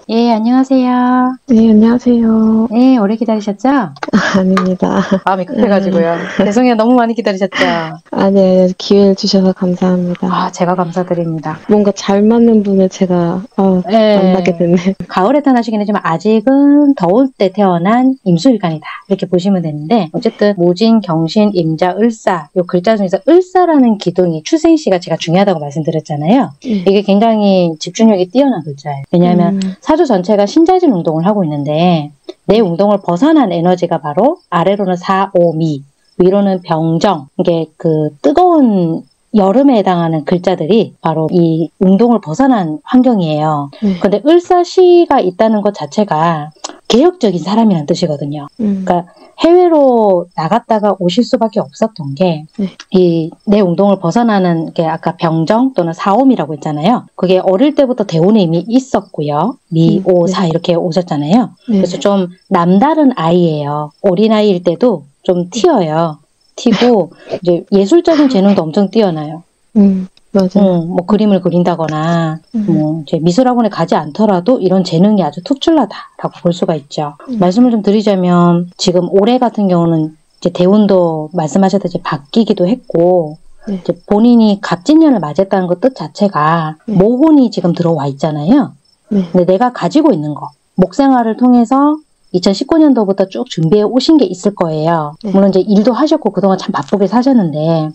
예, 안녕하세요. 네, 안녕하세요. 네, 오래 기다리셨죠? 아닙니다. 마음이 급해가지고요. 죄송해요. 너무 많이 기다리셨죠? 네, 기회를 주셔서 감사합니다. 아, 제가 감사드립니다. 뭔가 잘 맞는 분을 제가 만나게 예, 됐네요. 가을에 태어나시긴 했지만 아직은 더울 때 태어난 임수일간이다. 이렇게 보시면 되는데 어쨌든 모진, 경신, 임자, 을사 요 글자 중에서 을사라는 기둥이 출생시가 제가 중요하다고 말씀드렸잖아요. 이게 굉장히 집중력이 뛰어난 글자예요. 왜냐하면 사주 전체가 신자진 운동을 하고 있는데 내 운동을 벗어난 에너지가 바로 아래로는 사, 오, 미, 위로는 병정, 이게 그 뜨거운 여름에 해당하는 글자들이 바로 이 운동을 벗어난 환경이에요. 근데 을사시가 있다는 것 자체가 개혁적인 사람이라는 뜻이거든요. 그러니까 해외로 나갔다가 오실 수밖에 없었던 게 이 내 운동을 벗어나는 게 아까 병정 또는 사옴이라고 했잖아요. 그게 어릴 때부터 대운에 이미 있었고요. 미, 오, 사 이렇게 오셨잖아요. 그래서 좀 남다른 아이예요. 어린아이일 때도 좀 튀어요. 튀고 이제 예술적인 재능도 엄청 뛰어나요. 맞아요. 뭐 그림을 그린다거나 뭐 이제 미술학원에 가지 않더라도 이런 재능이 아주 특출나다라고 볼 수가 있죠. 말씀을 좀 드리자면 지금 올해 같은 경우는 이제 대운도 말씀하셨듯이 바뀌기도 했고 이제 본인이 갑진년을 맞았다는 것 뜻 자체가 모혼이 지금 들어와 있잖아요. 근데 내가 가지고 있는 거 목생활을 통해서 2019년도부터 쭉 준비해 오신 게 있을 거예요. 물론 이제 일도 하셨고 그동안 참 바쁘게 사셨는데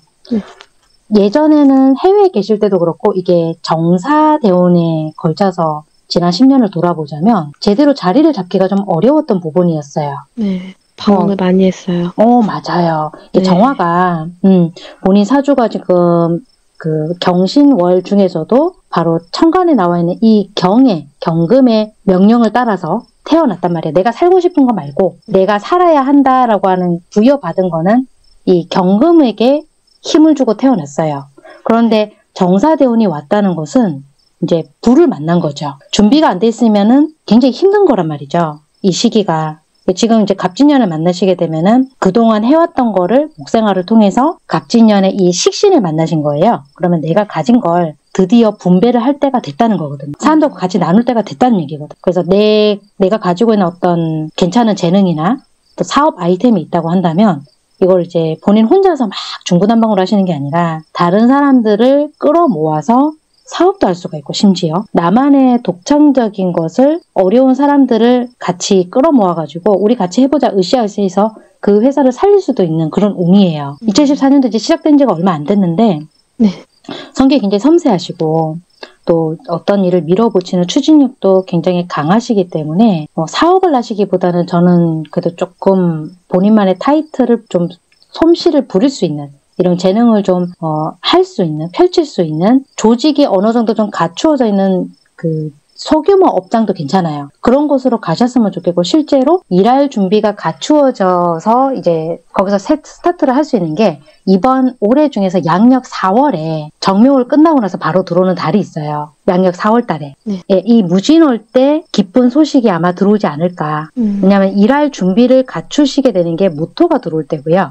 예전에는 해외에 계실 때도 그렇고 이게 정사대운에 걸쳐서 지난 10년을 돌아보자면 제대로 자리를 잡기가 좀 어려웠던 부분이었어요. 네, 방황을 많이 했어요. 맞아요. 이게 정화가 본인 사주가 지금 그 경신월 중에서도 바로 천간에 나와 있는 이 경금의 명령을 따라서 태어났단 말이에요. 내가 살고 싶은 거 말고 내가 살아야 한다라고 하는 부여받은 거는 이 경금에게 힘을 주고 태어났어요. 그런데 정사대운이 왔다는 것은 이제 불을 만난 거죠. 준비가 안 돼 있으면은 굉장히 힘든 거란 말이죠. 이 시기가. 지금 이제 갑진년을 만나시게 되면은 그동안 해왔던 거를 목생활을 통해서 갑진년의 이 식신을 만나신 거예요. 그러면 내가 가진 걸 드디어 분배를 할 때가 됐다는 거거든요. 사람들과 같이 나눌 때가 됐다는 얘기거든요. 그래서 내가 가지고 있는 어떤 괜찮은 재능이나 또 사업 아이템이 있다고 한다면 이걸 이제 본인 혼자서 막 중구난방으로 하시는 게 아니라 다른 사람들을 끌어모아서 사업도 할 수가 있고 심지어 나만의 독창적인 것을 어려운 사람들을 같이 끌어모아가지고 우리 같이 해보자 으쌰으쌰해서 그 회사를 살릴 수도 있는 그런 운이에요. 2014년도 이제 시작된 지가 얼마 안 됐는데 성격이 굉장히 섬세하시고 또 어떤 일을 밀어붙이는 추진력도 굉장히 강하시기 때문에 사업을 하시기보다는 저는 그래도 조금 본인만의 타이틀을 좀 솜씨를 부릴 수 있는 이런 재능을 좀 할 수 있는, 펼칠 수 있는 조직이 어느 정도 좀 갖추어져 있는 그 소규모 업장도 괜찮아요. 그런 곳으로 가셨으면 좋겠고 실제로 일할 준비가 갖추어져서 이제 거기서 스타트를 할 수 있는 게 이번 올해 중에서 양력 4월에 정묘월 끝나고 나서 바로 들어오는 달이 있어요. 양력 4월 달에. 예, 이 무진월 때 기쁜 소식이 아마 들어오지 않을까. 왜냐하면 일할 준비를 갖추시게 되는 게 무토가 들어올 때고요.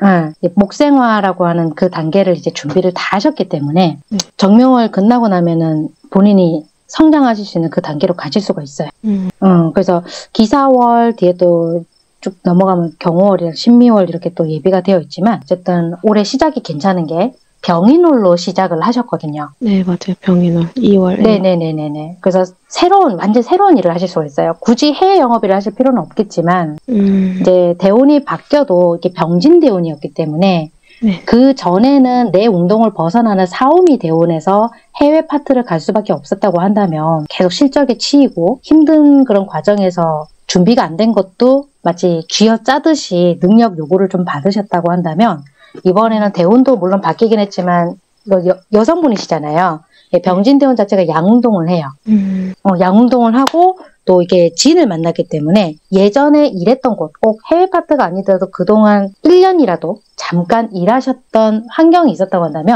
목생화라고 하는 그 단계를 이제 준비를 다 하셨기 때문에 정묘월 끝나고 나면은 본인이 성장하실 수 있는 그 단계로 가실 수가 있어요. 그래서 기사월 뒤에 또 쭉 넘어가면 경호월이랑 신미월 이렇게 또 예비가 되어 있지만 어쨌든 올해 시작이 괜찮은 게 병인월로 시작을 하셨거든요. 네, 맞아요. 병인월 2월. 네네네네네. 그래서 완전 새로운 일을 하실 수가 있어요. 굳이 해외 영업일을 하실 필요는 없겠지만 이제 대운이 바뀌어도 이게 병진 대운이었기 때문에 그 전에는 내 운동을 벗어나는 사오미 대운에서 해외 파트를 갈 수밖에 없었다고 한다면 계속 실적에 치이고 힘든 그런 과정에서 준비가 안 된 것도 마치 쥐어짜듯이 능력 요구를 좀 받으셨다고 한다면 이번에는 대운도 물론 바뀌긴 했지만 여성분이시잖아요. 병진 대운 자체가 양운동을 해요. 양운동을 하고 또 이게 지인을 만났기 때문에 예전에 일했던 곳, 꼭 해외 파트가 아니더라도 그동안 1년이라도 잠깐 일하셨던 환경이 있었다고 한다면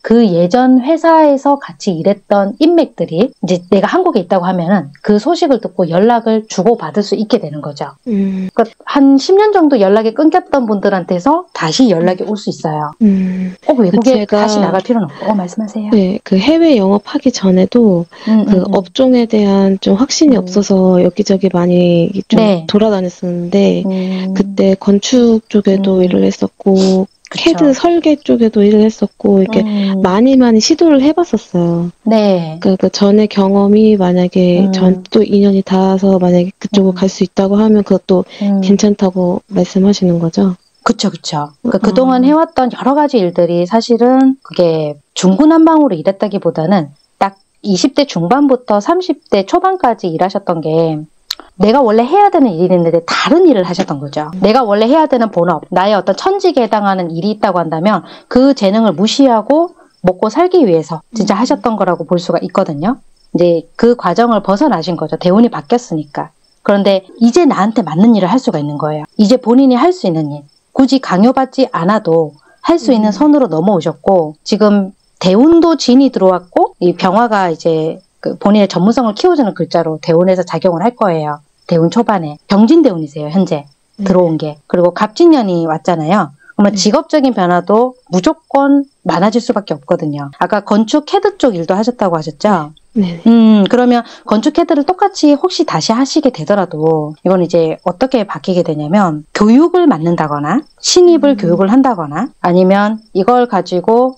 그 예전 회사에서 같이 일했던 인맥들이 이제 내가 한국에 있다고 하면은 그 소식을 듣고 연락을 주고받을 수 있게 되는 거죠. 그러니까 한 10년 정도 연락이 끊겼던 분들한테서 다시 연락이 올 수 있어요. 꼭 외국에 다시 나갈 필요는 없고. 말씀하세요. 네, 그 해외 영업하기 전에도 그 업종에 대한 좀 확신이 없어서 여기저기 많이 좀 네. 돌아다녔었는데 그때 건축 쪽에도 일을 했었고 그쵸. 캐드 설계 쪽에도 일을 했었고 이렇게 많이 시도를 해봤었어요. 네. 그 전에 경험이 만약에 전 또 인연이 닿아서 만약에 그쪽으로 갈 수 있다고 하면 그것도 괜찮다고 말씀하시는 거죠? 그쵸. 그러니까 그동안 해왔던 여러 가지 일들이 사실은 그게 중구난방으로 일했다기보다는 딱 20대 중반부터 30대 초반까지 일하셨던 게 내가 원래 해야 되는 일이 있는데 다른 일을 하셨던 거죠. 내가 원래 해야 되는 본업, 나의 어떤 천직에 해당하는 일이 있다고 한다면 그 재능을 무시하고 먹고 살기 위해서 진짜 하셨던 거라고 볼 수가 있거든요. 이제 그 과정을 벗어나신 거죠. 대운이 바뀌었으니까. 그런데 이제 나한테 맞는 일을 할 수가 있는 거예요. 이제 본인이 할 수 있는 일. 굳이 강요받지 않아도 할 수 있는 선으로 넘어오셨고 지금 대운도 진이 들어왔고 이 병화가 이제 그 본인의 전문성을 키워주는 글자로 대운에서 작용을 할 거예요. 대운 초반에. 병진 대운이세요, 현재. 들어온 게. 그리고 갑진년이 왔잖아요. 그러면 직업적인 변화도 무조건 많아질 수밖에 없거든요. 아까 건축 캐드 쪽 일도 하셨다고 하셨죠? 네. 그러면 건축 캐드를 똑같이 혹시 다시 하시게 되더라도 이건 이제 어떻게 바뀌게 되냐면 교육을 맡는다거나 신입을 교육을 한다거나 아니면 이걸 가지고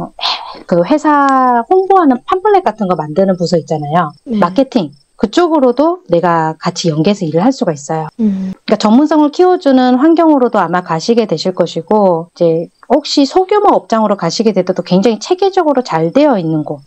그 회사 홍보하는 팜플렛 같은 거 만드는 부서 있잖아요. 마케팅. 그쪽으로도 내가 같이 연계해서 일을 할 수가 있어요. 그러니까 전문성을 키워주는 환경으로도 아마 가시게 되실 것이고 이제 혹시 소규모 업장으로 가시게 되더라도 굉장히 체계적으로 잘 되어 있는 곳,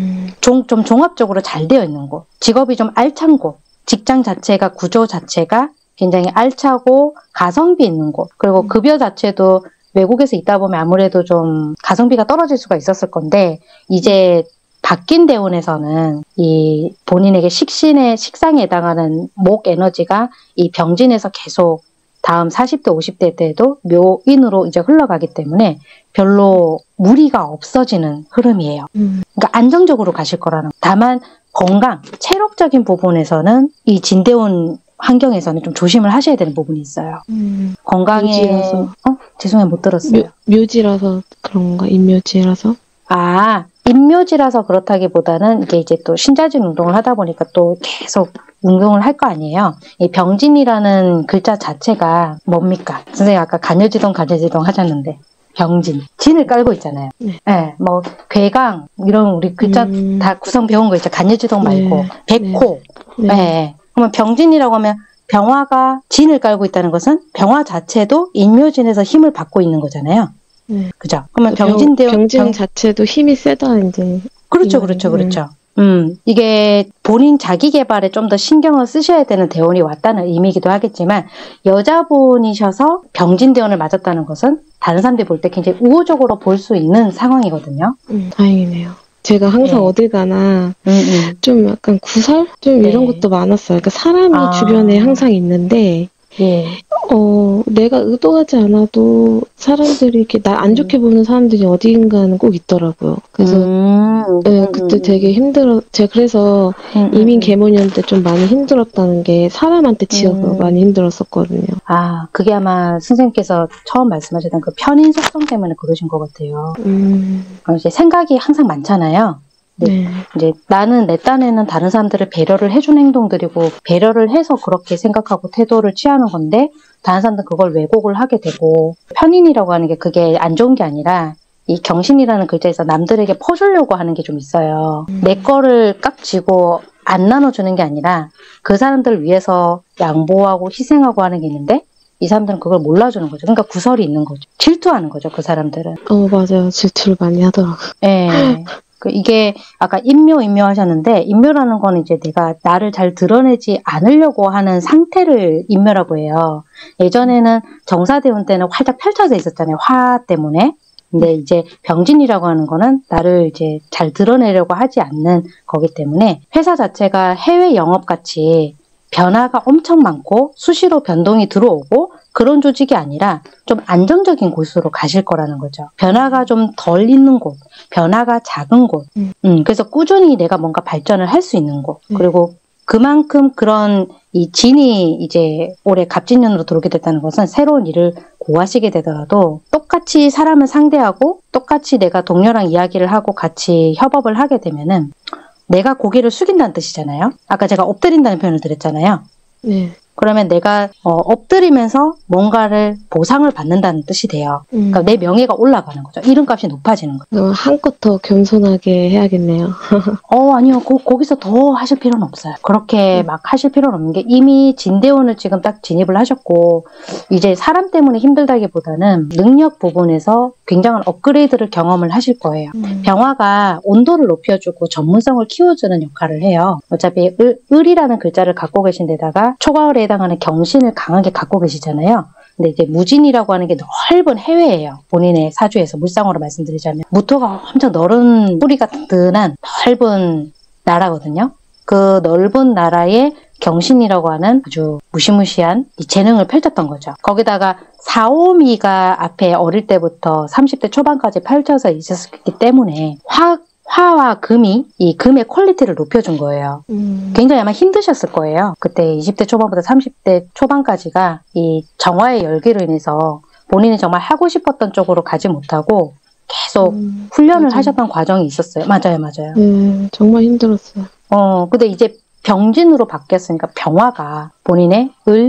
좀 종합적으로 잘 되어 있는 곳, 직업이 좀 알찬 곳, 직장 자체가 구조 자체가 굉장히 알차고 가성비 있는 곳, 그리고 급여 자체도 외국에서 있다 보면 아무래도 좀 가성비가 떨어질 수가 있었을 건데 이제 바뀐 대운에서는 이 본인에게 식상에 해당하는 목 에너지가 이 병진에서 계속 다음 40대, 50대 때도 묘인으로 이제 흘러가기 때문에 별로 무리가 없어지는 흐름이에요. 그러니까 안정적으로 가실 거라는. 다만 건강, 체력적인 부분에서는 이 진대운 환경에서는 좀 조심을 하셔야 되는 부분이 있어요. 건강에 묘지라서. 죄송해요, 못 들었어요. 묘지라서 그런 건가? 인묘지라서? 인묘지라서 그렇다기보다는 이게 이제 또 신자진 운동을 하다 보니까 또 계속 운동을 할 거 아니에요. 이 병진이라는 글자 자체가 뭡니까? 선생님 아까 간여지동 하셨는데 병진, 진을 깔고 있잖아요. 네, 뭐 괴강 이런 우리 글자 다 구성 배운 거 있죠. 간여지동 말고 백호. 네. 그러면 병진이라고 하면 병화가 진을 깔고 있다는 것은 병화 자체도 인묘진에서 힘을 받고 있는 거잖아요. 그죠? 그러면 병진 자체도 힘이 세다 이제. 그렇죠. 이게 본인 자기 개발에 좀 더 신경을 쓰셔야 되는 대운이 왔다는 의미이기도 하겠지만 여자분이셔서 병진 대운을 맞았다는 것은 다른 사람들이 볼 때 굉장히 우호적으로 볼 수 있는 상황이거든요. 다행이네요. 제가 항상 어딜 가나 좀 약간 구설? 좀 이런 것도 많았어요. 그러니까 사람이 주변에 항상 있는데 내가 의도하지 않아도 사람들이 이렇게 날 안 좋게 보는 사람들이 어딘가는 꼭 있더라고요. 그래서 그때 되게 제가 그래서 이민 계모년 때 좀 많이 힘들었다는 게 사람한테 치여서 많이 힘들었었거든요. 그게 아마 선생님께서 처음 말씀하셨던 그 편인 속성 때문에 그러신 것 같아요. 이제 생각이 항상 많잖아요. 이제 나는 내 딴에는 다른 사람들을 배려를 해준 행동들이고 배려를 해서 그렇게 생각하고 태도를 취하는 건데 다른 사람들은 그걸 왜곡을 하게 되고 편인이라고 하는 게 그게 안 좋은 게 아니라 이 경신이라는 글자에서 남들에게 퍼주려고 하는 게 좀 있어요. 내 거를 깍 쥐고 안 나눠주는 게 아니라 그 사람들을 위해서 양보하고 희생하고 하는 게 있는데 이 사람들은 그걸 몰라주는 거죠. 그러니까 구설이 있는 거죠. 질투하는 거죠. 그 사람들은. 맞아요. 질투를 많이 하더라고요. 네. 이게 아까 인묘 하셨는데 인묘라는 건 이제 내가 나를 잘 드러내지 않으려고 하는 상태를 인묘라고 해요. 예전에는 정사대운 때는 활짝 펼쳐져 있었잖아요. 화 때문에. 근데 이제 병진이라고 하는 거는 나를 이제 잘 드러내려고 하지 않는 거기 때문에 회사 자체가 해외 영업 같이 변화가 엄청 많고 수시로 변동이 들어오고 그런 조직이 아니라 좀 안정적인 곳으로 가실 거라는 거죠. 변화가 좀 덜 있는 곳, 변화가 작은 곳. 그래서 꾸준히 내가 뭔가 발전을 할 수 있는 곳. 그리고 그만큼 그런 이 진이 이제 올해 갑진년으로 들어오게 됐다는 것은 새로운 일을 고하시게 되더라도 똑같이 사람을 상대하고 똑같이 내가 동료랑 이야기를 하고 같이 협업을 하게 되면은 내가 고개를 숙인다는 뜻이잖아요. 아까 제가 엎드린다는 표현을 드렸잖아요. 네. 그러면 내가 엎드리면서 뭔가를 보상을 받는다는 뜻이 돼요. 그러니까 내 명예가 올라가는 거죠. 이름값이 높아지는 거죠. 한껏 더 겸손하게 해야겠네요. 아니요. 거기서 더 하실 필요는 없어요. 그렇게 막 하실 필요는 없는 게 이미 진대원을 지금 딱 진입을 하셨고 이제 사람 때문에 힘들다기보다는 능력 부분에서 굉장한 업그레이드를 경험을 하실 거예요. 병화가 온도를 높여주고 전문성을 키워주는 역할을 해요. 어차피 을이라는 글자를 갖고 계신 데다가 초가을에 해당하는 경신을 강하게 갖고 계시잖아요. 근데 이제 무진이라고 하는 게 넓은 해외예요. 본인의 사주에서 물상으로 말씀드리자면 무토가 엄청 넓은 뿌리가 든든한 넓은 나라거든요. 그 넓은 나라에 경신이라고 하는 아주 무시무시한 이 재능을 펼쳤던 거죠. 거기다가 사오미가 앞에 어릴 때부터 30대 초반까지 펼쳐서 있었기 때문에 화와 금이 이 금의 퀄리티를 높여준 거예요. 굉장히 아마 힘드셨을 거예요. 그때 20대 초반부터 30대 초반까지가 이 정화의 열기로 인해서 본인이 정말 하고 싶었던 쪽으로 가지 못하고 계속 훈련을 맞아요. 하셨던 과정이 있었어요. 맞아요. 정말 힘들었어요. 근데 이제 병진으로 바뀌었으니까 병화가 본인의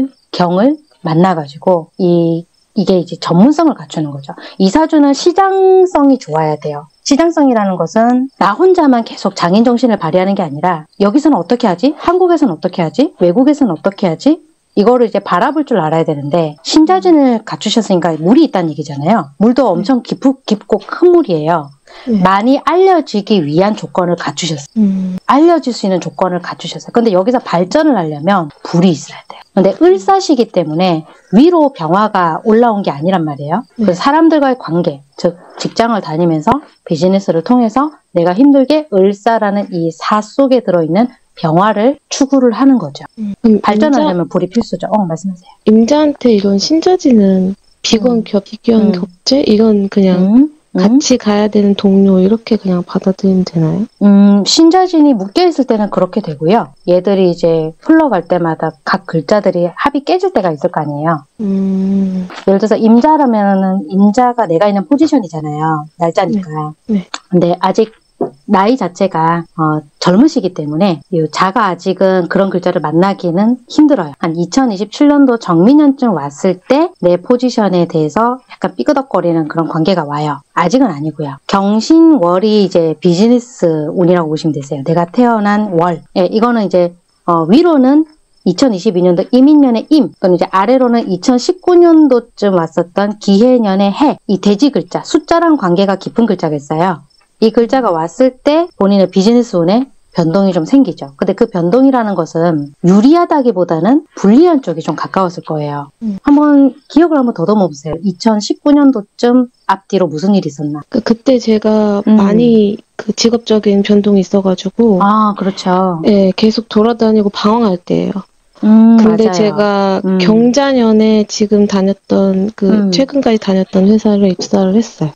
경을 만나가지고 이게 이제 전문성을 갖추는 거죠. 이 사주는 시장성이 좋아야 돼요. 시장성이라는 것은 나 혼자만 계속 장인 정신을 발휘하는 게 아니라 여기서는 어떻게 하지? 한국에서는 어떻게 하지? 외국에서는 어떻게 하지? 이거를 이제 바라볼 줄 알아야 되는데 신자진을 갖추셨으니까 물이 있다는 얘기잖아요. 물도 엄청 깊고 큰 물이에요. 많이 알려지기 위한 조건을 갖추셨어요. 알려질 수 있는 조건을 갖추셨어요. 근데 여기서 발전을 하려면 불이 있어야 돼요. 근데 을사시기 때문에 위로 병화가 올라온 게 아니란 말이에요. 그 사람들과의 관계, 즉 직장을 다니면서 비즈니스를 통해서 내가 힘들게 을사라는 이 사 속에 들어있는 병화를 추구를 하는 거죠. 발전하려면 불이 필수죠. 말씀하세요. 임자한테 이런 신자지는 비견 겹제 이런 그냥 같이 가야 되는 동료 이렇게 그냥 받아들이면 되나요? 신자진이 묶여있을 때는 그렇게 되고요. 얘들이 이제 흘러갈 때마다 각 글자들이 합이 깨질 때가 있을 거 아니에요. 예를 들어서 임자라면은 임자가 내가 있는 포지션이잖아요. 날짜니까. 네. 근데 아직 나이 자체가 젊으시기 때문에 이 자가 아직은 그런 글자를 만나기는 힘들어요. 한 2027년도 정민년쯤 왔을 때 내 포지션에 대해서 약간 삐그덕거리는 그런 관계가 와요. 아직은 아니고요. 경신월이 이제 비즈니스 운이라고 보시면 되세요. 내가 태어난 월. 이거는 이제 위로는 2022년도 이민년의 임, 또는 이제 아래로는 2019년도쯤 왔었던 기해년의 해, 이 돼지 글자, 숫자랑 관계가 깊은 글자가 있어요. 이 글자가 왔을 때 본인의 비즈니스 운에 변동이 좀 생기죠. 근데 그 변동이라는 것은 유리하다기보다는 불리한 쪽이 좀 가까웠을 거예요. 한번 기억을 한번 더듬어 보세요. 2019년도쯤 앞뒤로 무슨 일이 있었나? 그때 제가 많이 그 직업적인 변동이 있어가지고 그렇죠. 네, 계속 돌아다니고 방황할 때예요. 근데 맞아요. 제가 경자년에 지금 다녔던 최근까지 다녔던 회사를 입사를 했어요.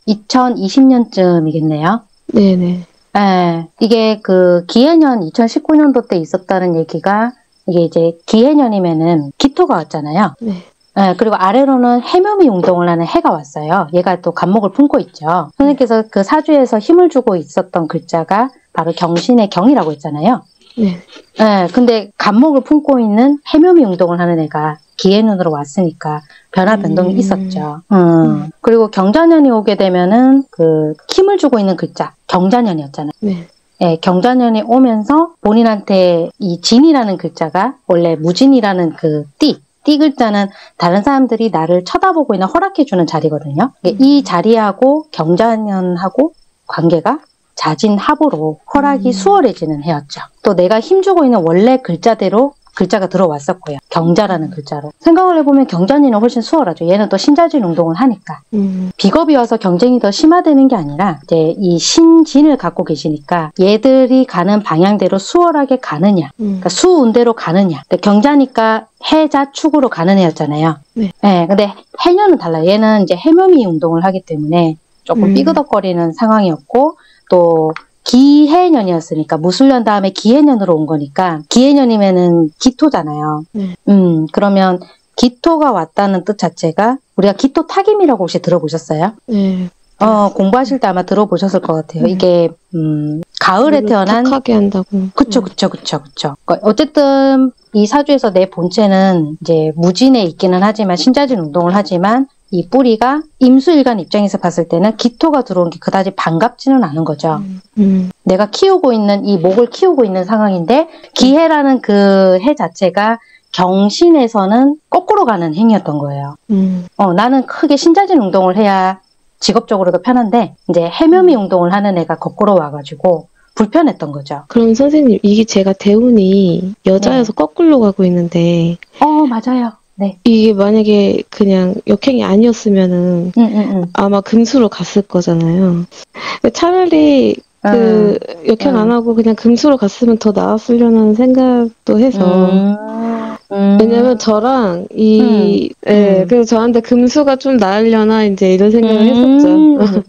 2020년쯤이겠네요. 네네. 네, 이게 그 기해년 2019년도 때 있었다는 얘기가 이게 이제 기해년이면은 기토가 왔잖아요. 네. 네, 그리고 아래로는 해묘미 운동을 하는 해가 왔어요. 얘가 또 간목을 품고 있죠. 선생님께서 그 사주에서 힘을 주고 있었던 글자가 바로 경신의 경이라고 했잖아요. 네. 네, 근데 간목을 품고 있는 해묘미 운동을 하는 애가 기해년으로 왔으니까 변동이 있었죠. 그리고 경자년이 오게 되면은 그 힘을 주고 있는 글자 경자년이었잖아요. 네. 네, 경자년이 오면서 본인한테 이 진이라는 글자가 원래 무진이라는 그 띠 글자는 다른 사람들이 나를 쳐다보고 있는 허락해주는 자리거든요. 이 자리하고 경자년하고 관계가 자진합으로 허락이 수월해지는 해였죠. 또 내가 힘주고 있는 원래 글자대로 글자가 들어왔었고요. 경자라는 글자로. 생각을 해보면 경자니는 훨씬 수월하죠. 얘는 또 신자진 운동을 하니까. 비겁이 와서 경쟁이 더 심화되는 게 아니라 이제 이 신진을 갖고 계시니까 얘들이 가는 방향대로 수월하게 가느냐, 그러니까 수운대로 가느냐. 경자니까 해자축으로 가는 애였잖아요. 네. 네, 근데 해녀는 달라요. 얘는 이제 해묘미 운동을 하기 때문에 조금 삐그덕거리는 상황이었고, 또 기해년이었으니까 무술년 다음에 기해년으로 온 거니까 기해년이면은 기토잖아요. 그러면 기토가 왔다는 뜻 자체가 우리가 기토 타김이라고 혹시 들어보셨어요? 네. 공부하실 때 아마 들어보셨을 것 같아요. 이게 가을에 태어난 탁하게 한다고. 그쵸. 어쨌든 이 사주에서 내 본체는 이제 무진에 있기는 하지만 신자진 운동을 하지만 이 뿌리가 임수일간 입장에서 봤을 때는 기토가 들어온 게 그다지 반갑지는 않은 거죠. 내가 키우고 있는 이 목을 키우고 있는 상황인데 기해라는 그 해 자체가 경신에서는 거꾸로 가는 행위였던 거예요. 나는 크게 신자진 운동을 해야 직업적으로도 편한데 이제 해묘미 운동을 하는 애가 거꾸로 와가지고 불편했던 거죠. 그럼 선생님 이게 제가 대운이 여자여서 거꾸로 가고 있는데 맞아요. 네. 이게 만약에 그냥 역행이 아니었으면은 아마 금수로 갔을 거잖아요. 차라리 그 역행 안 하고 그냥 금수로 갔으면 더 나았으려는 생각도 해서 왜냐면 저랑 그래서 저한테 금수가 좀 나으려나 이제 이런 생각을 했었죠.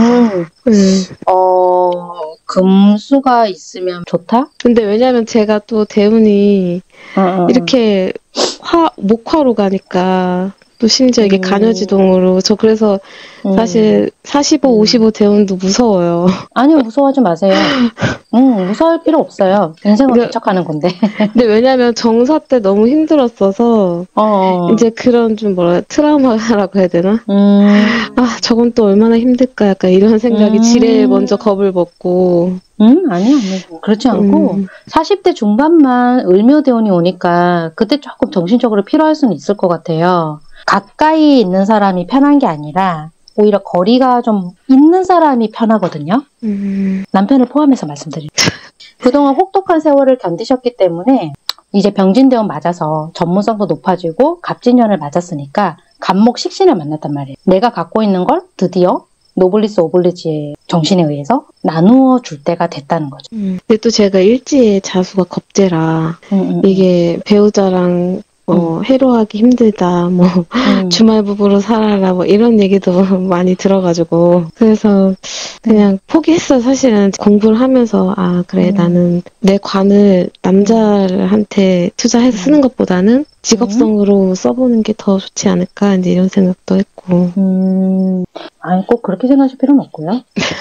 금수가 있으면 좋다? 근데 왜냐면 제가 또 대운이 이렇게 목화로 가니까 또 심지어 이게 간여지동으로 저 그래서 사실 45, 55 대운도 무서워요. 아니요, 무서워하지 마세요. 무서워할 필요 없어요. 인생은 개척하는 건데. 근데 왜냐면 정사 때 너무 힘들었어서 이제 그런 좀 트라우마라고 해야 되나? 저건 또 얼마나 힘들까 약간 이런 생각이 지레 먼저 겁을 먹고. 아니요. 그렇지 않고 40대 중반만 을묘대운이 오니까 그때 조금 정신적으로 필요할 수는 있을 것 같아요. 가까이 있는 사람이 편한 게 아니라 오히려 거리가 좀 있는 사람이 편하거든요. 남편을 포함해서 말씀드릴게요. 그동안 혹독한 세월을 견디셨기 때문에 이제 병진대운 맞아서 전문성도 높아지고 갑진년을 맞았으니까 갑목 식신을 만났단 말이에요. 내가 갖고 있는 걸 드디어 노블리스 오블리지의 정신에 의해서 나누어 줄 때가 됐다는 거죠. 근데 또 제가 일지의 자수가 겁재라 이게 배우자랑 해로하기 힘들다, 주말 부부로 살아라, 이런 얘기도 많이 들어가지고. 그래서 그냥 포기했어, 사실은. 공부를 하면서, 그래, 나는 내 관을 남자한테 투자해서 쓰는 것보다는 직업성으로 써보는 게 더 좋지 않을까, 이제 이런 생각도 했고. 아니, 꼭 그렇게 생각하실 필요는 없고요.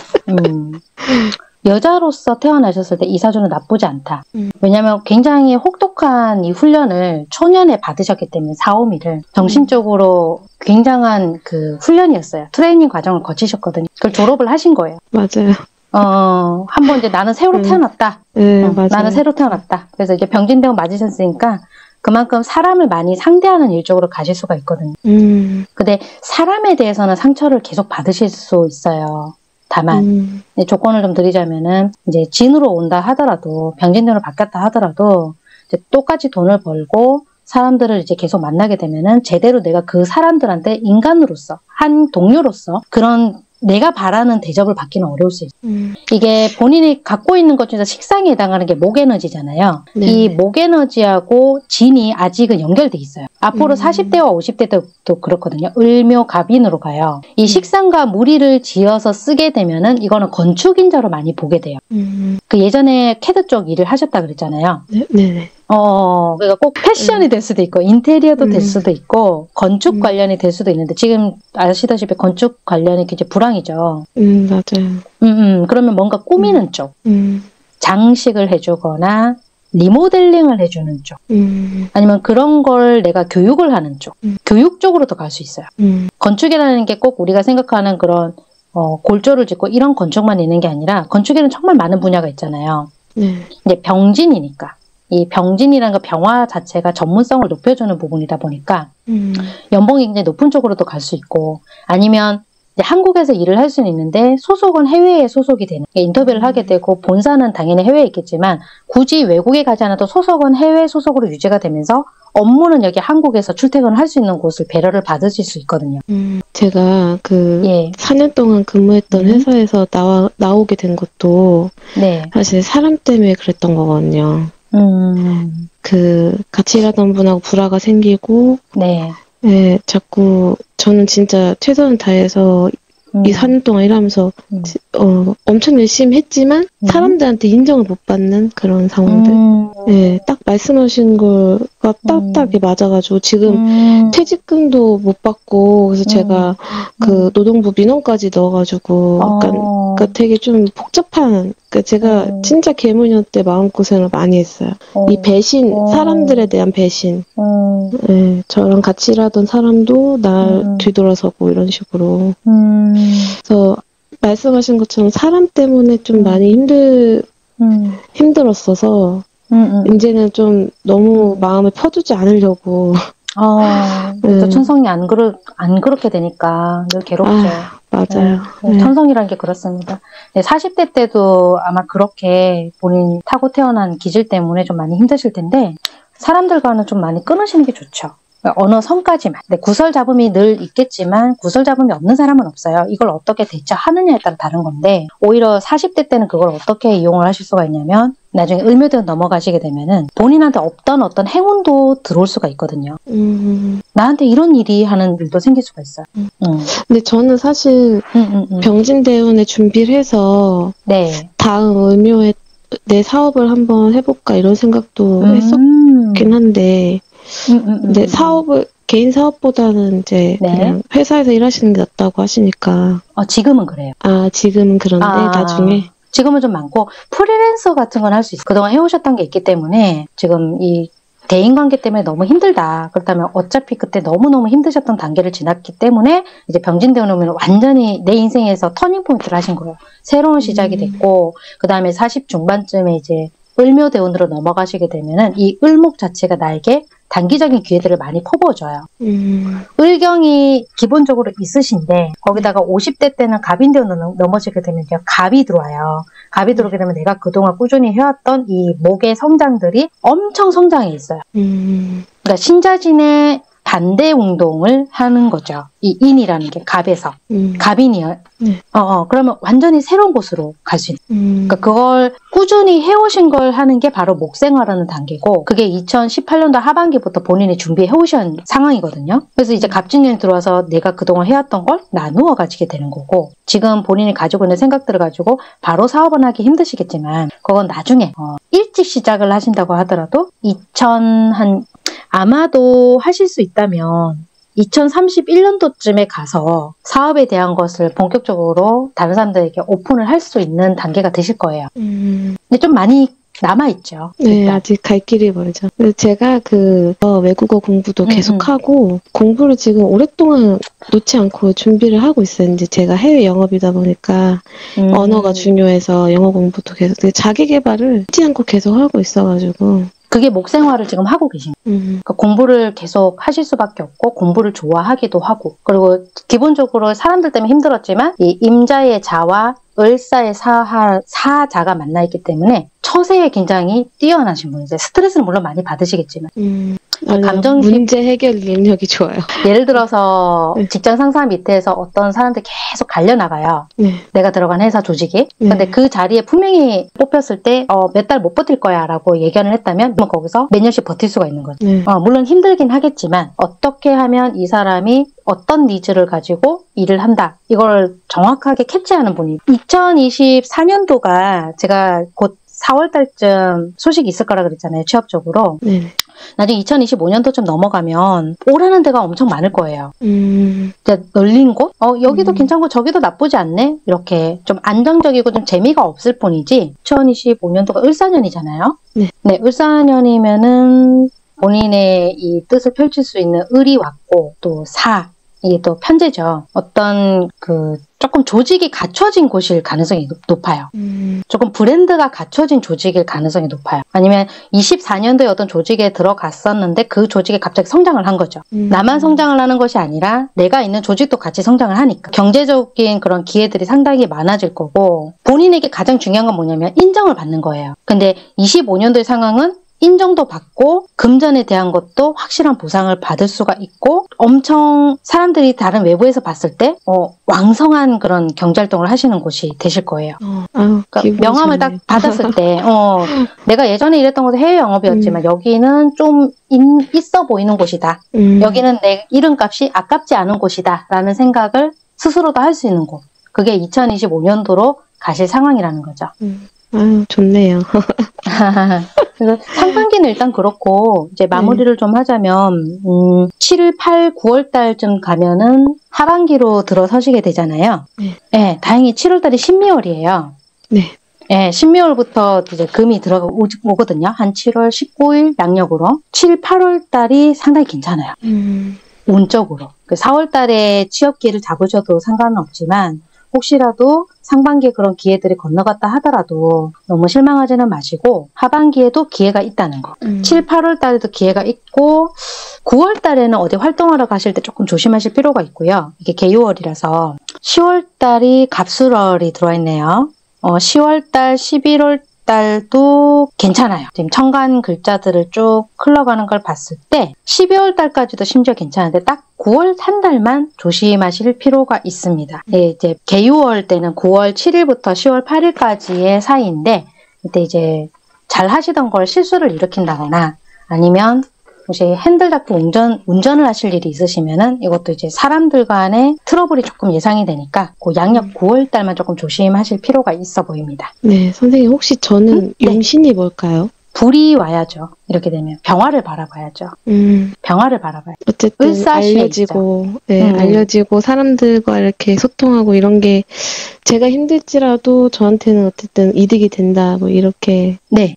여자로서 태어나셨을 때 이 사주는 나쁘지 않다. 왜냐하면 굉장히 혹독한 이 훈련을 초년에 받으셨기 때문에 4, 5미를 정신적으로 굉장한 그 훈련이었어요. 트레이닝 과정을 거치셨거든요. 그걸 졸업을 하신 거예요. 맞아요. 한번 이제 나는 새로 태어났다. 맞아요. 나는 새로 태어났다. 그래서 이제 병진대운 맞으셨으니까 그만큼 사람을 많이 상대하는 일 쪽으로 가실 수가 있거든요. 근데 사람에 대해서는 상처를 계속 받으실 수 있어요. 다만 조건을 좀 드리자면은 이제 진으로 온다 하더라도 병진대운으로 바뀌었다 하더라도 이제 똑같이 돈을 벌고 사람들을 이제 계속 만나게 되면은 제대로 내가 그 사람들한테 인간으로서 한 동료로서 그런 내가 바라는 대접을 받기는 어려울 수 있어요. 이게 본인이 갖고 있는 것 중에서 식상에 해당하는 게 목에너지잖아요. 네. 이 목에너지하고 진이 아직은 연결돼 있어요. 앞으로 40대와 50대 때도 그렇거든요. 을묘갑인으로 가요. 이 식상과 무리를 지어서 쓰게 되면은 이거는 건축인자로 많이 보게 돼요. 그 예전에 캐드 쪽 일을 하셨다 그랬잖아요. 네. 그러니까 꼭 패션이 될 수도 있고 인테리어도 될 수도 있고 건축 관련이 될 수도 있는데 지금 아시다시피 건축 관련이 굉장히 불황이죠. 맞아요. 그러면 뭔가 꾸미는 쪽, 장식을 해주거나 리모델링을 해주는 쪽, 아니면 그런 걸 내가 교육을 하는 쪽, 교육 쪽으로 더 갈 수 있어요. 건축이라는 게 꼭 우리가 생각하는 그런 골조를 짓고 이런 건축만 있는 게 아니라 건축에는 정말 많은 분야가 있잖아요. 이제 병진이니까. 이 병진이라는 거 병화 자체가 전문성을 높여주는 부분이다 보니까 연봉이 굉장히 높은 쪽으로도 갈 수 있고 아니면 이제 한국에서 일을 할 수는 있는데 소속은 해외에 소속이 되는 인터뷰를 하게 되고 본사는 당연히 해외에 있겠지만 굳이 외국에 가지 않아도 소속은 해외 소속으로 유지가 되면서 업무는 여기 한국에서 출퇴근을 할 수 있는 곳을 배려를 받으실 수 있거든요. 제가 그 예. 4년 동안 근무했던 회사에서 나오게 된 것도 네. 사실 사람 때문에 그랬던 거거든요. 그 같이 일하던 분하고 불화가 생기고 네. 네, 자꾸 저는 진짜 최선을 다해서 이 4년 동안 일하면서 엄청 열심히 했지만 사람들한테 인정을 못 받는 그런 상황들. 네, 딱 말씀하신 거가 딱딱하게 맞아가지고 지금 퇴직금도 못 받고 그래서 제가 그 노동부 민원까지 넣어가지고 약간 그러니까 되게 좀 복잡한 그러니까 제가 진짜 개무년 때 마음고생을 많이 했어요. 이 배신, 사람들에 대한 배신. 네, 저랑 같이 일하던 사람도 날 뒤돌아서고 이런 식으로. 그래서 말씀하신 것처럼 사람 때문에 좀 많이 힘들었어서 이제는 좀 너무 마음을 퍼주지 않으려고. 또 천성이 안 그렇게 되니까 늘 괴롭죠. 맞아요. 네. 천성이라는 게 그렇습니다. 네, 40대 때도 아마 그렇게 본인 타고 태어난 기질 때문에 좀 많이 힘드실 텐데 사람들과는 좀 많이 끊으시는 게 좋죠. 어느 선까지만. 네, 구설 잡음이 늘 있겠지만 구설 잡음이 없는 사람은 없어요. 이걸 어떻게 대처하느냐에 따라 다른 건데 오히려 40대 때는 그걸 어떻게 이용을 하실 수가 있냐면 나중에 을묘대로 넘어가시게 되면은 본인한테 없던 어떤 행운도 들어올 수가 있거든요. 나한테 이런 일이 하는 일도 생길 수가 있어요. 근데 저는 사실 병진대운에 준비를 해서 네. 다음 을묘에 내 사업을 한번 해볼까 이런 생각도 했었긴 한데 근데 개인 사업보다는 이제 그냥 회사에서 일하시는 게 낫다고 하시니까. 지금은 그래요. 지금은 그런데 나중에. 지금은 좀 많고 프리랜서 같은 건 할 수 있어요. 그동안 해오셨던 게 있기 때문에 지금 이 대인관계 때문에 너무 힘들다. 그렇다면 어차피 그때 너무너무 힘드셨던 단계를 지났기 때문에 이제 병진대운 오면 완전히 내 인생에서 터닝포인트를 하신 거예요. 새로운 시작이 됐고 그 다음에 40 중반쯤에 이제 을묘대운으로 넘어가시게 되면은 이 을목 자체가 나에게 단기적인 기회들을 많이 퍼부어줘요. 을경이 기본적으로 있으신데 거기다가 50대 때는 갑인대운으로 넘어지게 되면 이제 갑이 들어와요. 갑이 들어오게 되면 내가 그동안 꾸준히 해왔던 이 목의 성장들이 엄청 성장해 있어요. 그러니까 신자진의 반대 운동을 하는 거죠. 이 인이라는 게 갑에서. 갑인이요. 그러면 완전히 새로운 곳으로 갈 수 있는. 그러니까 그걸 꾸준히 해오신 걸 하는 게 바로 목생화라는 단계고 그게 2018년도 하반기부터 본인이 준비해 오신 상황이거든요. 그래서 이제 갑진년이 들어와서 내가 그동안 해왔던 걸 나누어 가지게 되는 거고 지금 본인이 가지고 있는 생각들을 가지고 바로 사업은 하기 힘드시겠지만 그건 나중에 일찍 시작을 하신다고 하더라도 아마도 하실 수 있다면 2031년도쯤에 가서 사업에 대한 것을 본격적으로 다른 사람들에게 오픈을 할 수 있는 단계가 되실 거예요. 근데 좀 많이 남아있죠. 네, 일단. 아직 갈 길이 멀죠. 제가 외국어 공부도 계속하고 공부를 지금 오랫동안 놓지 않고 준비를 하고 있어요. 이제 제가 해외 영업이다 보니까 언어가 중요해서 영어 공부도 계속 자기 개발을 잊지 않고 계속 하고 있어가지고 그게 목생활을 지금 하고 계신 거예요. 그러니까 공부를 계속 하실 수밖에 없고 공부를 좋아하기도 하고 그리고 기본적으로 사람들 때문에 힘들었지만 이 임자의 자와 을사의 사자가 만나 있기 때문에 처세의 긴장이 뛰어나신 분이죠. 스트레스는 물론 많이 받으시겠지만 감정 문제 해결 능력이 좋아요. 예를 들어서 직장 상사 밑에서 어떤 사람들 계속 갈려나가요. 내가 들어간 회사 조직이. 근데 그 자리에 분명히 뽑혔을 때 몇 달 못 버틸 거야 라고 예견을 했다면 거기서 몇 년씩 버틸 수가 있는 거죠. 물론 힘들긴 하겠지만 어떻게 하면 이 사람이 어떤 니즈를 가지고 일을 한다. 이걸 정확하게 캐치하는 분이 2024년도가 제가 곧 4월 달쯤 소식이 있을 거라 그랬잖아요. 취업적으로. 나중에 2025년도쯤 넘어가면 오라는 데가 엄청 많을 거예요. 이제 널린 곳? 여기도 괜찮고 저기도 나쁘지 않네? 이렇게 좀 안정적이고 좀 재미가 없을 뿐이지 2025년도가 을사년이잖아요. 네, 을사년이면은 본인의 이 뜻을 펼칠 수 있는 을이 왔고 또 이게 또 편제죠. 어떤 조금 조직이 갖춰진 곳일 가능성이 높아요. 조금 브랜드가 갖춰진 조직일 가능성이 높아요. 아니면 24년도에 어떤 조직에 들어갔었는데 그 조직이 갑자기 성장을 한 거죠. 나만 성장을 하는 것이 아니라 내가 있는 조직도 같이 성장을 하니까 경제적인 그런 기회들이 상당히 많아질 거고 본인에게 가장 중요한 건 뭐냐면 인정을 받는 거예요. 근데 25년도의 상황은 인정도 받고 금전에 대한 것도 확실한 보상을 받을 수가 있고 엄청 사람들이 다른 외부에서 봤을 때 왕성한 그런 경제활동을 하시는 곳이 되실 거예요. 그러니까 명함을 딱 받았을 때 내가 예전에 일했던 곳은 해외 영업이었지만 여기는 좀 있어 보이는 곳이다. 여기는 내 이름값이 아깝지 않은 곳이다 라는 생각을 스스로도 할 수 있는 곳. 그게 2025년도로 가실 상황이라는 거죠. 아유, 좋네요. 그래서 상반기는 일단 그렇고 이제 마무리를 좀 하자면 7, 8, 9월 달쯤 가면은 하반기로 들어서시게 되잖아요. 네, 다행히 7월 달이 신미월이에요. 네. 네, 신미월부터 이제 금이 들어오거든요. 한 7월 19일 양력으로 7, 8월 달이 상당히 괜찮아요. 운적으로. 4월 달에 취업 기회를 잡으셔도 상관은 없지만 혹시라도 상반기에 그런 기회들이 건너갔다 하더라도 너무 실망하지는 마시고 하반기에도 기회가 있다는 거. 7, 8월 달에도 기회가 있고 9월 달에는 어디 활동하러 가실 때 조금 조심하실 필요가 있고요. 이게 개유월이라서 10월 달이 갑술월이 들어와 있네요. 10월 달, 11월 달도 괜찮아요. 지금 천간 글자들을 쭉 흘러가는 걸 봤을 때 12월 달까지도 심지어 괜찮은데 딱 9월 한 달만 조심하실 필요가 있습니다. 네, 이제 개유월 때는 9월 7일부터 10월 8일까지의 사이인데 이때 이제 잘 하시던 걸 실수를 일으킨다거나 아니면 혹시 핸들 잡고 운전을 하실 일이 있으시면은 이것도 이제 사람들 간의 트러블이 조금 예상이 되니까 그 양력 9월 달만 조금 조심하실 필요가 있어 보입니다. 네, 선생님 혹시 저는 용신이 뭘까요? 불이 와야죠. 이렇게 되면 병화를 바라봐야죠. 병화를 바라봐야죠. 어쨌든 알려지고, 알려지고 사람들과 이렇게 소통하고 이런 게 제가 힘들지라도 저한테는 어쨌든 이득이 된다. 뭐 이렇게. 네.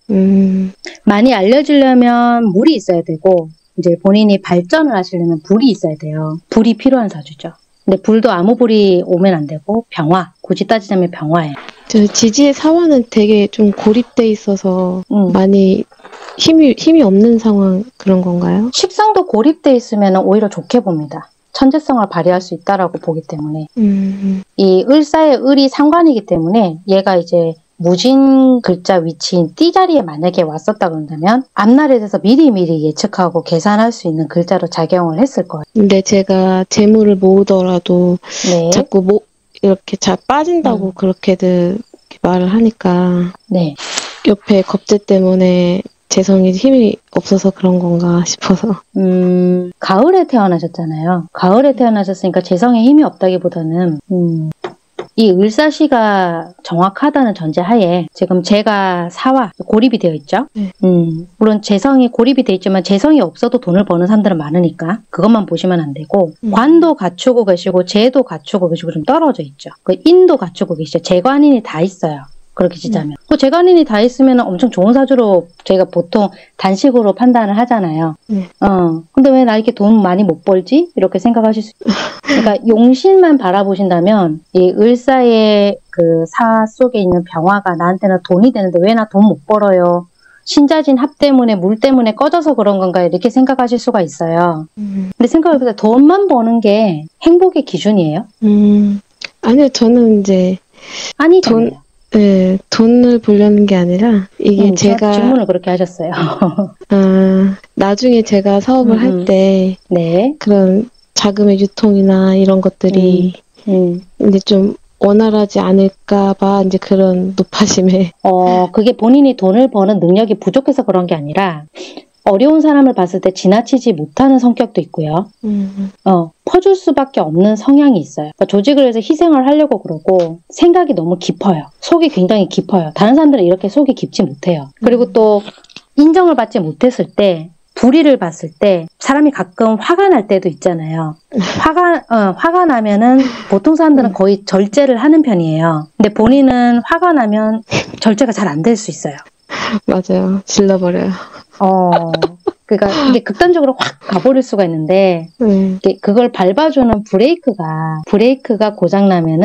많이 알려지려면 물이 있어야 되고 이제 본인이 발전을 하시려면 불이 있어야 돼요. 불이 필요한 사주죠. 근데 불도 아무 불이 오면 안 되고 병화. 굳이 따지자면 병화예요. 저 지지의 사화는 되게 좀 고립돼 있어서 많이 힘이 없는 상황 그런 건가요? 식상도 고립돼 있으면 오히려 좋게 봅니다. 천재성을 발휘할 수 있다라고 보기 때문에 이 을사의 을이 상관이기 때문에 얘가 이제 무진 글자 위치인 띠자리에 만약에 왔었다 그런다면 앞날에 대해서 미리미리 예측하고 계산할 수 있는 글자로 작용을 했을 거예요. 근데 제가 재물을 모으더라도 자꾸 이렇게 잘 빠진다고 그렇게들 말을 하니까 옆에 겁재 때문에 재성이 힘이 없어서 그런 건가 싶어서. 가을에 태어나셨잖아요. 가을에 태어나셨으니까 재성에 힘이 없다기보다는 이 을사시가 정확하다는 전제하에 지금 제가 사화 고립이 되어 있죠. 물론 재성이 고립이 되어 있지만 재성이 없어도 돈을 버는 사람들은 많으니까 그것만 보시면 안 되고 관도 갖추고 계시고 재도 갖추고 계시고 좀 떨어져 있죠. 그 인도 갖추고 계시죠. 재관인이 다 있어요. 그렇게 치자면. 그 재관인이 다 있으면 엄청 좋은 사주로 저희가 보통 단식으로 판단을 하잖아요. 근데 왜 나 이렇게 돈 많이 못 벌지? 이렇게 생각하실 수 있어요. 그러니까 용신만 바라보신다면 이 을사의 그 사 속에 있는 병화가 나한테는 돈이 되는데 왜 나 돈 못 벌어요? 신자진 합 때문에 물 때문에 꺼져서 그런 건가 이렇게 생각하실 수가 있어요. 근데 생각해보세요. 돈만 버는 게 행복의 기준이에요? 아니요. 저는 이제 아니잖아요. 네, 돈을 벌려는 게 아니라 이게 제가 질문을 그렇게 하셨어요. 나중에 제가 사업을 할 때 그런 자금의 유통이나 이런 것들이 이제 좀 원활하지 않을까봐 이제 그런 높아심에. 그게 본인이 돈을 버는 능력이 부족해서 그런 게 아니라 어려운 사람을 봤을 때 지나치지 못하는 성격도 있고요. 퍼줄 수밖에 없는 성향이 있어요. 그러니까 조직을 위해서 희생을 하려고 그러고 생각이 너무 깊어요. 속이 굉장히 깊어요. 다른 사람들은 이렇게 속이 깊지 못해요. 그리고 또 인정을 받지 못했을 때 불의를 봤을 때 사람이 가끔 화가 날 때도 있잖아요. 화가 나면은 보통 사람들은 거의 절제를 하는 편이에요. 근데 본인은 화가 나면 절제가 잘 안 될 수 있어요. 맞아요. 질러버려요. 그러니까 이게 극단적으로 확 가버릴 수가 있는데 그걸 밟아주는 브레이크가 고장나면은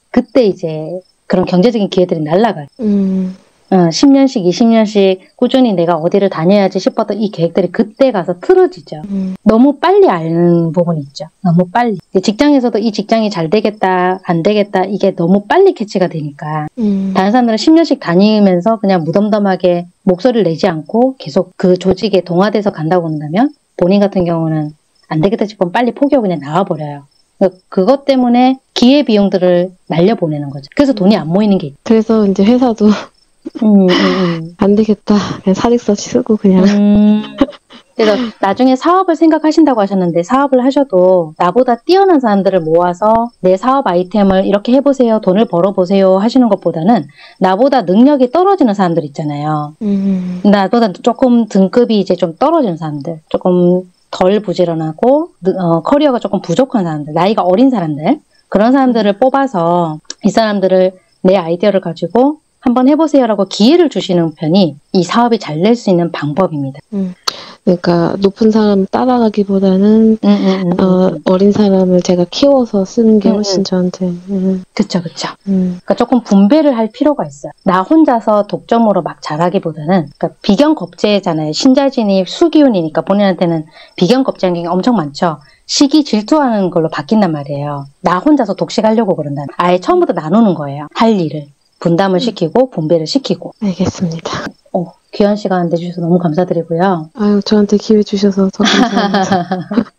그때 이제 그런 경제적인 기회들이 날아가요. 10년씩, 20년씩 꾸준히 내가 어디를 다녀야지 싶었던 이 계획들이 그때 가서 틀어지죠. 너무 빨리 아는 부분이 있죠. 너무 빨리. 직장에서도 이 직장이 잘 되겠다, 안 되겠다, 이게 너무 빨리 캐치가 되니까. 다른 사람들은 10년씩 다니면서 그냥 무덤덤하게 목소리를 내지 않고 계속 그 조직에 동화돼서 간다고 한다면, 본인 같은 경우는 안 되겠다 싶으면 빨리 포기하고 그냥 나와버려요. 그것 때문에 기회비용들을 날려보내는 거죠. 그래서 돈이 안 모이는 게 있죠. 그래서 이제 회사도 안 되겠다. 그냥 사직서 쓰고 그냥. 그래서 나중에 사업을 생각하신다고 하셨는데 사업을 하셔도 나보다 뛰어난 사람들을 모아서 내 사업 아이템을 이렇게 해보세요. 돈을 벌어보세요. 하시는 것보다는 나보다 능력이 떨어지는 사람들 있잖아요. 나보다 조금 등급이 이제 좀 떨어지는 사람들. 조금 덜 부지런하고 커리어가 조금 부족한 사람들. 나이가 어린 사람들. 그런 사람들을 뽑아서 이 사람들을 내 아이디어를 가지고 한번 해보세요라고 기회를 주시는 편이 이 사업이 잘 될 수 있는 방법입니다. 그러니까 높은 사람 따라가기보다는 어린 사람을 제가 키워서 쓰는 게 훨씬 저한테. 그쵸. 그러니까 조금 분배를 할 필요가 있어요. 나 혼자서 독점으로 막 잘하기보다는, 그러니까 비견겁제잖아요. 신자진이 수기운이니까 본인한테는 비견겁제하는 게 엄청 많죠. 시기 질투하는 걸로 바뀐단 말이에요. 나 혼자서 독식하려고 그런다. 아예 처음부터 나누는 거예요. 할 일을. 분담을 시키고 분배를 시키고. 알겠습니다. 귀한 시간 내주셔서 너무 감사드리고요. 아유, 저한테 기회 주셔서 더 감사합니다.